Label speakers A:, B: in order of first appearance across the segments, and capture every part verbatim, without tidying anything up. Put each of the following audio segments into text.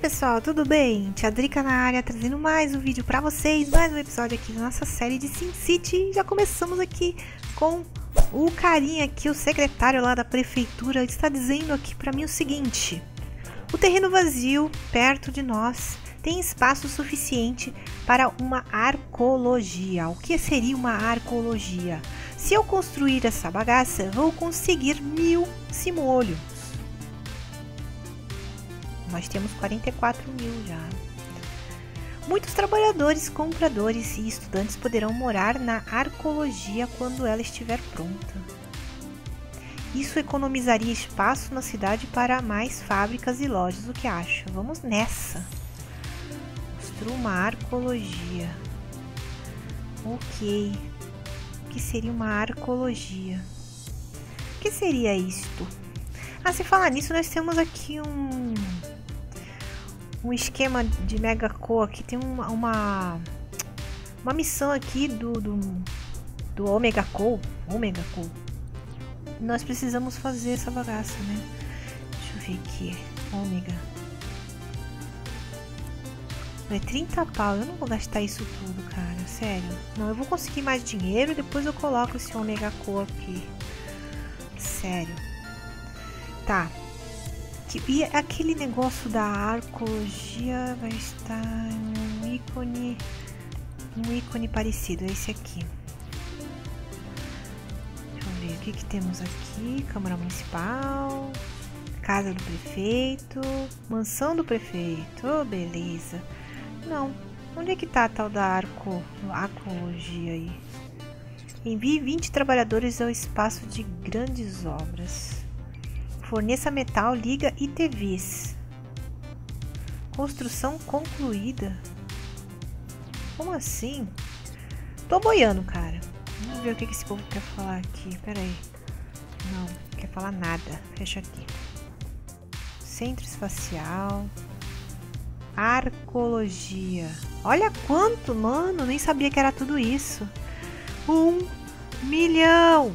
A: pessoal, tudo bem? Tia Drica na área, trazendo mais um vídeo pra vocês, mais um episódio aqui da nossa série de SimCity. Já começamos aqui com o carinha aqui, o secretário lá da prefeitura, está dizendo aqui pra mim o seguinte: o terreno vazio, perto de nós, tem espaço suficiente para uma arcologia. O que seria uma arcologia? Se eu construir essa bagaça, vou conseguir mil simolhos. Nós temos quarenta e quatro mil já. Muitos trabalhadores, compradores e estudantes poderão morar na arcologia quando ela estiver pronta. Isso economizaria espaço na cidade para mais fábricas e lojas. O que acha? Vamos nessa. Construa uma arcologia. Ok. O que seria uma arcologia? O que seria isto? Ah, se falar nisso, nós temos aqui um... um esquema de Megaco aqui, tem uma, uma, uma missão aqui do, do, do Omega Co, Omega Co. Nós precisamos fazer essa bagaça, né? Deixa eu ver aqui, Omega. É trinta pau, eu não vou gastar isso tudo, cara, sério. Não, eu vou conseguir mais dinheiro e depois eu coloco esse Omega Co aqui. Sério. Tá. E aquele negócio da arcologia vai estar um ícone, um ícone parecido, é esse aqui. Deixa eu ver, o que que temos aqui? Câmara Municipal, Casa do Prefeito, Mansão do Prefeito, oh, beleza. Não, onde é que tá a tal da arco, arcologia aí? Envie vinte trabalhadores ao espaço de grandes obras. Forneça metal, liga e T Vs. Construção concluída. Como assim? Tô boiando, cara. Vamos ver o que esse povo quer falar aqui. Pera aí. Não, não quer falar nada. Fecha aqui. Centro espacial. Arcologia. Olha quanto, mano. Nem sabia que era tudo isso. Um milhão.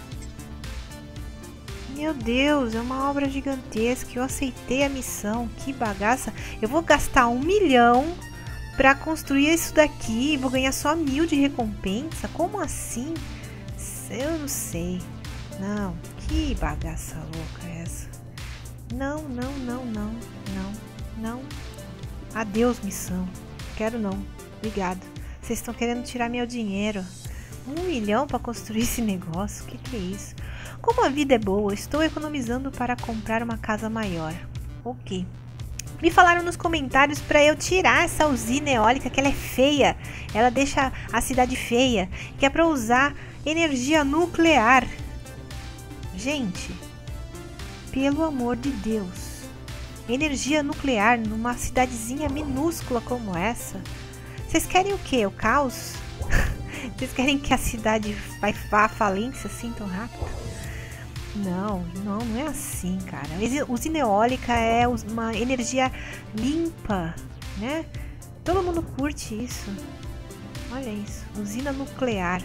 A: Meu Deus, é uma obra gigantesca. Eu aceitei a missão. Que bagaça. Eu vou gastar um milhão para construir isso daqui e vou ganhar só mil de recompensa? Como assim? Eu não sei. Não, que bagaça louca é essa? Não, não, não, não, não, não. Adeus, missão. Quero não. Obrigado. Vocês estão querendo tirar meu dinheiro. Um milhão para construir esse negócio? O que que é isso? Como a vida é boa, estou economizando para comprar uma casa maior. Ok. Me falaram nos comentários para eu tirar essa usina eólica, que ela é feia. Ela deixa a cidade feia. Que é para usar energia nuclear. Gente, pelo amor de Deus. Energia nuclear numa cidadezinha minúscula como essa. Vocês querem o quê? O caos? Vocês querem que a cidade vai à falência assim tão rápido? Não, não, não é assim, cara. Usina eólica é uma energia limpa, né? Todo mundo curte isso. Olha isso, usina nuclear.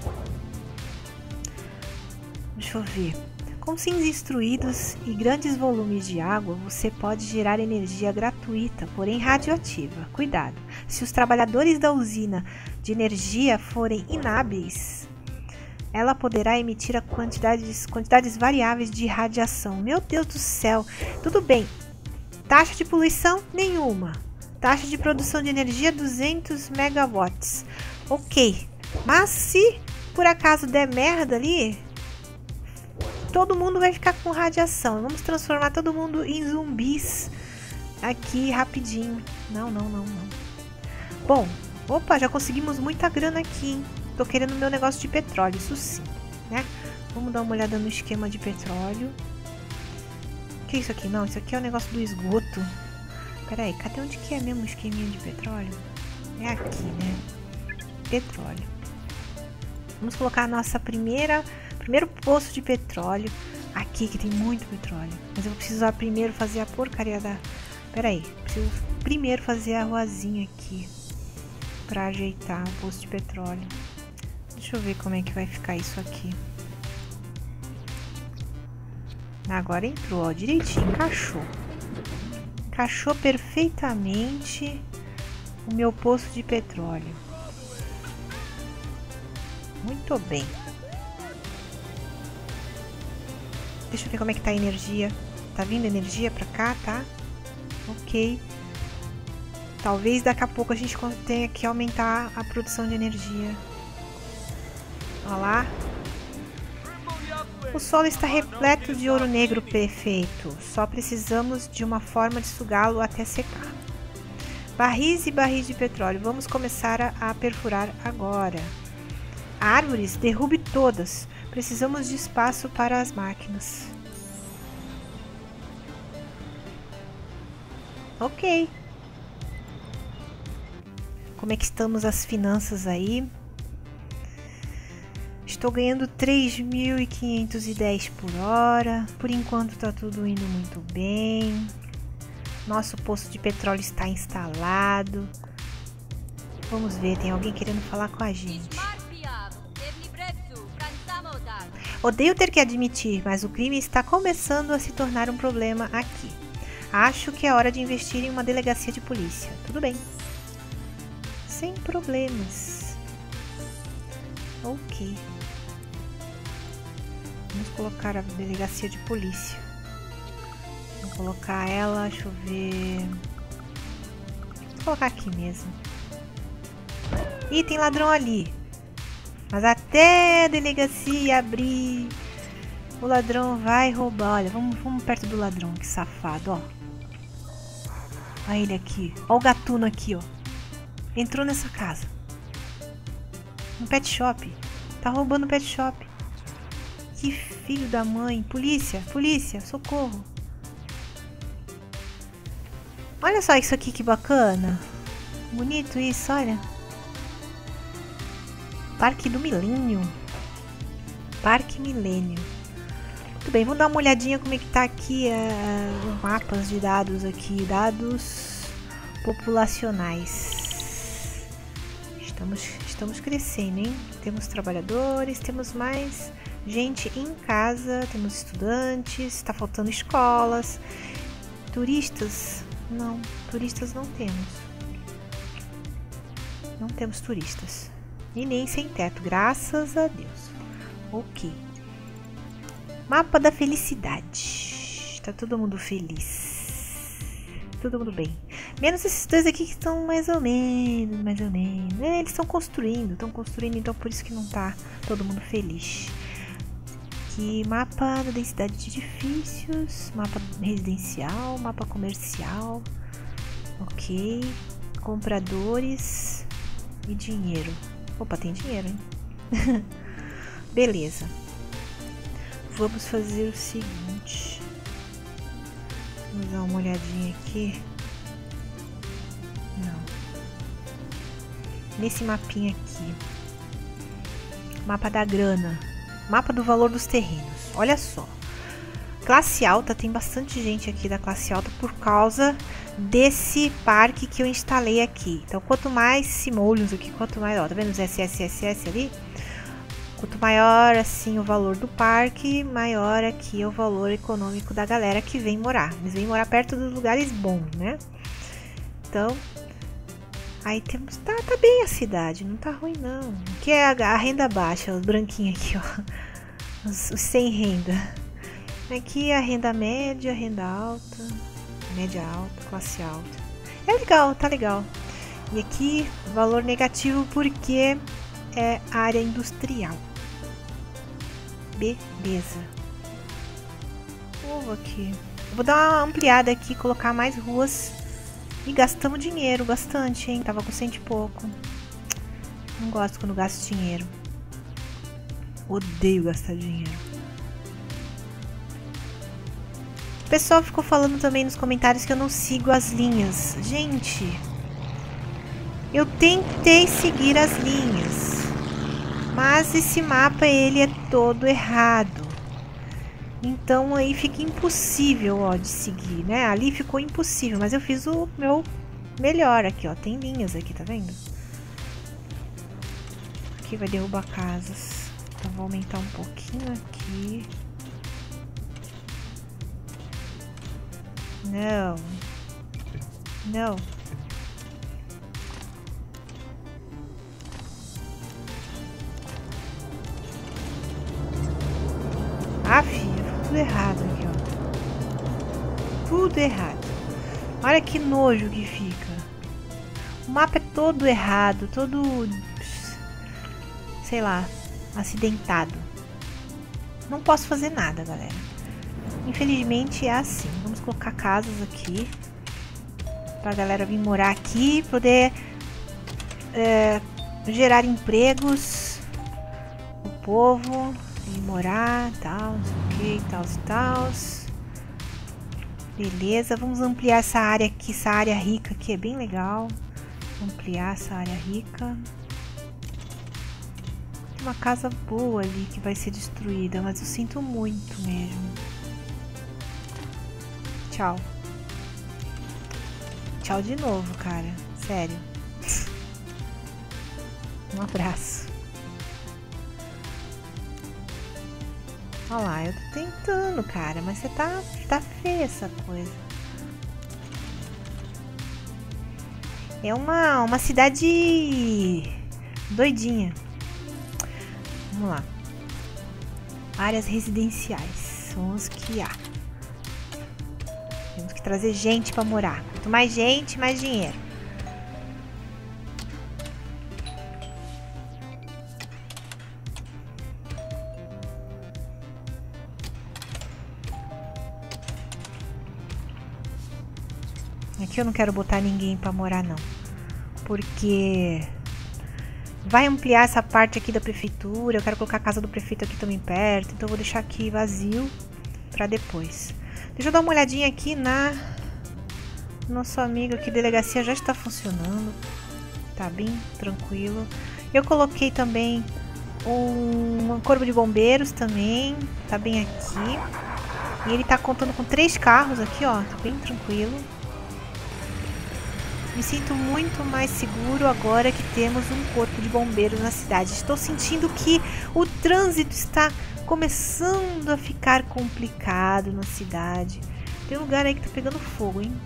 A: Deixa eu ver. Com sims instruídos e grandes volumes de água, você pode gerar energia gratuita, porém radioativa. Cuidado, se os trabalhadores da usina de energia forem inábeis, ela poderá emitir a quantidades, quantidades variáveis de radiação. Meu Deus do céu. Tudo bem. Taxa de poluição? Nenhuma. Taxa de produção de energia? duzentos megawatts. Ok. Mas se por acaso der merda ali, todo mundo vai ficar com radiação. Vamos transformar todo mundo em zumbis aqui rapidinho. Não, não, não, não. Bom, opa, já conseguimos muita grana aqui, hein? Tô querendo meu negócio de petróleo, isso sim, né? Vamos dar uma olhada no esquema de petróleo. O que é isso aqui? Não, isso aqui é o negócio do esgoto. Pera aí, cadê onde que é mesmo o esqueminha de petróleo? É aqui, né? Petróleo. Vamos colocar a nossa primeira, primeiro poço de petróleo aqui, que tem muito petróleo. Mas eu vou precisar primeiro fazer a porcaria da... Pera aí, preciso primeiro fazer a ruazinha aqui pra ajeitar o poço de petróleo. Deixa eu ver como é que vai ficar isso aqui. Agora entrou, ó, direitinho, encaixou. encaixou perfeitamente o meu poço de petróleo. Muito bem. Deixa eu ver como é que tá a energia. Tá vindo energia pra cá, tá? Ok. Talvez daqui a pouco a gente tenha que aumentar a produção de energia. Olha lá. O solo está repleto de ouro negro perfeito. Só precisamos de uma forma de sugá-lo até secar. Barris e barris de petróleo. Vamos começar a, a perfurar agora. Árvores, derrube todas. Precisamos de espaço para as máquinas. Ok. Como é que estamos as finanças aí? Estou ganhando três mil quinhentos e dez por hora. Por enquanto tá tudo indo muito bem. Nosso poço de petróleo está instalado. Vamos ver, tem alguém querendo falar com a gente. Odeio ter que admitir, mas o crime está começando a se tornar um problema aqui. Acho que é hora de investir em uma delegacia de polícia. Tudo bem. Sem problemas. Ok. Vamos colocar a delegacia de polícia. Vou colocar ela, deixa eu ver. Vou colocar aqui mesmo. Ih, tem ladrão ali. Mas até a delegacia abrir, o ladrão vai roubar. Olha, vamos, vamos perto do ladrão, que safado, ó. Olha ele aqui. Olha o gatuno aqui, ó. Entrou nessa casa. No pet shop. Tá roubando o pet shop. Que filho da mãe. Polícia, polícia, socorro. Olha só isso aqui, que bacana. Bonito isso, olha. Parque do Milênio. Parque Milênio. Muito bem, vamos dar uma olhadinha como é que tá aqui uh, os mapas de dados aqui. Dados populacionais. Estamos, estamos crescendo, hein? Temos trabalhadores, temos mais gente em casa, temos estudantes, está faltando escolas. Turistas? Não, turistas não temos. Não temos turistas. E nem sem teto, graças a Deus. Ok. Mapa da felicidade. Tá todo mundo feliz. Todo mundo bem. Menos esses dois aqui que estão mais ou menos, mais ou menos. É, eles estão construindo, estão construindo, então por isso que não tá todo mundo feliz. Aqui, mapa da densidade de edifícios, mapa residencial, mapa comercial. Ok. Compradores e dinheiro. Opa, tem dinheiro, hein? Beleza. Vamos fazer o seguinte. Vamos dar uma olhadinha aqui. Não. Nesse mapinha aqui. Mapa da grana. Mapa do valor dos terrenos. Olha só. Classe alta, tem bastante gente aqui da classe alta por causa desse parque que eu instalei aqui. Então, quanto mais simoleons aqui, quanto mais, ó, tá vendo os S S S S ali? Quanto maior, assim, o valor do parque, maior aqui é o valor econômico da galera que vem morar. Eles vêm morar perto dos lugares bons, né? Então, aí temos, tá, tá bem a cidade, não tá ruim não. Aqui é a, a renda baixa, os branquinhos aqui, ó. Os, os sem renda. Aqui a renda média, renda alta, média alta, classe alta. É legal, tá legal. E aqui, valor negativo porque é área industrial. Beleza. Vou aqui. Vou dar uma ampliada aqui, colocar mais ruas. E gastamos dinheiro, bastante, hein? Tava com cento e pouco. Não gosto quando gasto dinheiro. Odeio gastar dinheiro. O pessoal ficou falando também nos comentários que eu não sigo as linhas. Gente, eu tentei seguir as linhas, mas esse mapa ele é todo errado. Então aí fica impossível, ó, de seguir, né? Ali ficou impossível, mas eu fiz o meu melhor aqui, ó. Tem linhas aqui, tá vendo? Aqui vai derrubar casas. Então vou aumentar um pouquinho aqui. Não. Não. Ah, filha, tudo errado aqui, ó. Tudo errado. Olha que nojo que fica. O mapa é todo errado, todo... sei lá, acidentado. Não posso fazer nada, galera. Infelizmente é assim. Vamos colocar casas aqui. Pra galera vir morar aqui, poder é, gerar empregos. O povo vir morar, tal, não sei o que, tal e tal. Beleza, vamos ampliar essa área aqui, essa área rica aqui é bem legal. Ampliar essa área rica. Tem uma casa boa ali que vai ser destruída, mas eu sinto muito mesmo. Tchau. Tchau de novo, cara. Sério. Um abraço. Olha lá, eu tô tentando, cara, mas você tá, tá feia essa coisa. É uma, uma cidade doidinha. Vamos lá. Áreas residenciais. Vamos criar. Temos que trazer gente pra morar. Quanto mais gente, mais dinheiro. Aqui eu não quero botar ninguém pra morar, não. Porque vai ampliar essa parte aqui da prefeitura. Eu quero colocar a casa do prefeito aqui também perto. Então eu vou deixar aqui vazio pra depois. Deixa eu dar uma olhadinha aqui na... Nosso amigo aqui, delegacia já está funcionando. Tá bem tranquilo. Eu coloquei também um corpo de bombeiros também. Tá bem aqui. E ele tá contando com três carros aqui, ó. Tá bem tranquilo. Me sinto muito mais seguro agora que temos um corpo de bombeiros na cidade. Estou sentindo que o trânsito está começando a ficar complicado na cidade. Tem lugar aí que tá pegando fogo, hein?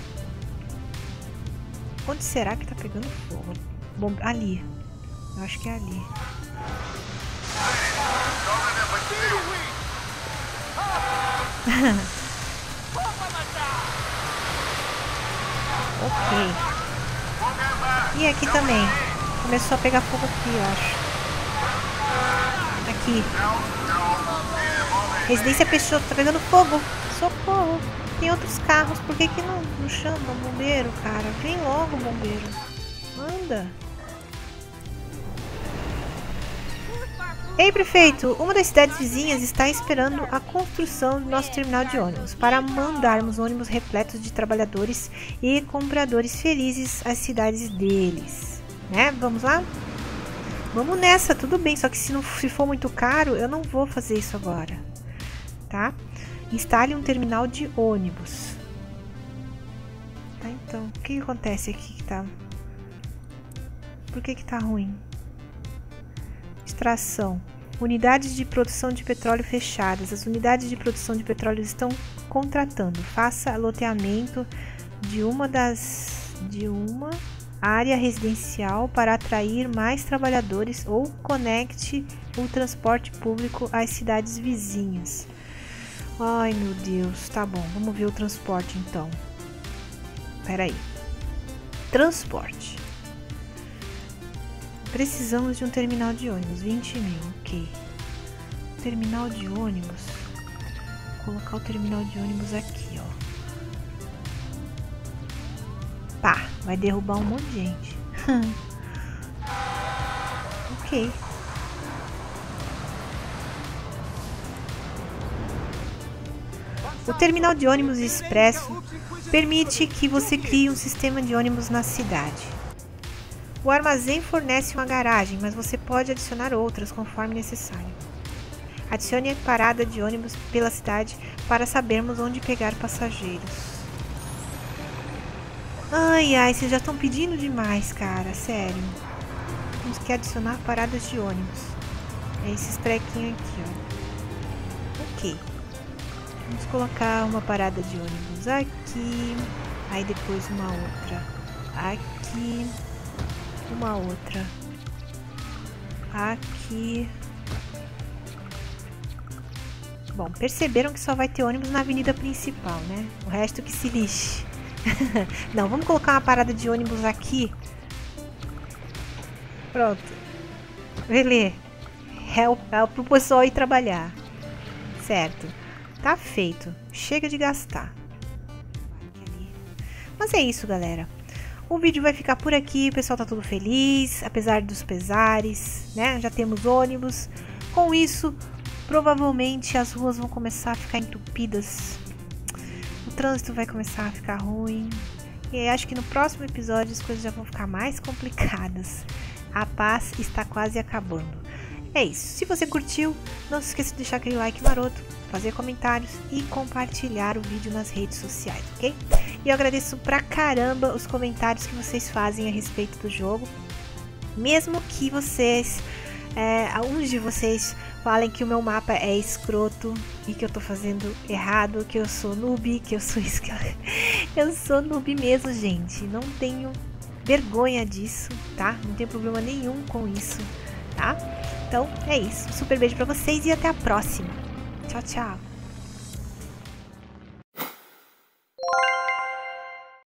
A: Onde será que tá pegando fogo? Bom, ali. Eu acho que é ali. Ok. E aqui também. Começou a pegar fogo aqui, eu acho. Aqui. Residência Peixoto, tá pegando fogo. Socorro. Tem outros carros. Por que que não, não chama o bombeiro, cara? Vem logo, bombeiro. Anda. Ei, prefeito. Uma das cidades vizinhas está esperando a construção do nosso terminal de ônibus para mandarmos ônibus repletos de trabalhadores e compradores felizes às cidades deles. Né? Vamos lá? Vamos nessa, tudo bem. Só que se não se for muito caro, eu não vou fazer isso agora. Tá? Instale um terminal de ônibus. Tá, então. O que, que acontece aqui que tá... Por que que tá ruim? Extração. Unidades de produção de petróleo fechadas. As unidades de produção de petróleo estão contratando. Faça loteamento de uma das... De uma área residencial para atrair mais trabalhadores ou conecte o transporte público às cidades vizinhas. Ai, meu Deus. Tá bom, vamos ver o transporte então. Pera aí. Transporte. Precisamos de um terminal de ônibus. vinte mil, ok. Terminal de ônibus. Vou colocar o terminal de ônibus aqui, ó. Pá, vai derrubar um monte de gente. Ok. O terminal de ônibus expresso permite que você crie um sistema de ônibus na cidade. O armazém fornece uma garagem, mas você pode adicionar outras conforme necessário. Adicione a parada de ônibus pela cidade para sabermos onde pegar passageiros. Ai, ai, vocês já estão pedindo demais, cara, sério. Temos que adicionar paradas de ônibus. É esses trequinhos aqui, ó. Ok. Vamos colocar uma parada de ônibus aqui. Aí depois uma outra aqui, uma outra aqui. Bom, perceberam que só vai ter ônibus na avenida principal, né? O resto que se lixe. Não, vamos colocar uma parada de ônibus aqui. Pronto. Beleza. É, o, é pro pessoal ir trabalhar. Certo. Tá feito. Chega de gastar. Mas é isso, galera. O vídeo vai ficar por aqui. O pessoal tá todo feliz, apesar dos pesares, né? Já temos ônibus. Com isso, provavelmente as ruas vão começar a ficar entupidas. O trânsito vai começar a ficar ruim. E acho que no próximo episódio as coisas já vão ficar mais complicadas. A paz está quase acabando. É isso. Se você curtiu, não se esqueça de deixar aquele like maroto, fazer comentários e compartilhar o vídeo nas redes sociais, ok? E eu agradeço pra caramba os comentários que vocês fazem a respeito do jogo. Mesmo que vocês, é, alguns de vocês falem que o meu mapa é escroto e que eu tô fazendo errado, que eu sou noob, que eu sou isso, que eu, eu sou noob mesmo, gente. Não tenho vergonha disso, tá? Não tenho problema nenhum com isso, tá? Então é isso. Um super beijo pra vocês e até a próxima. Tchau, tchau.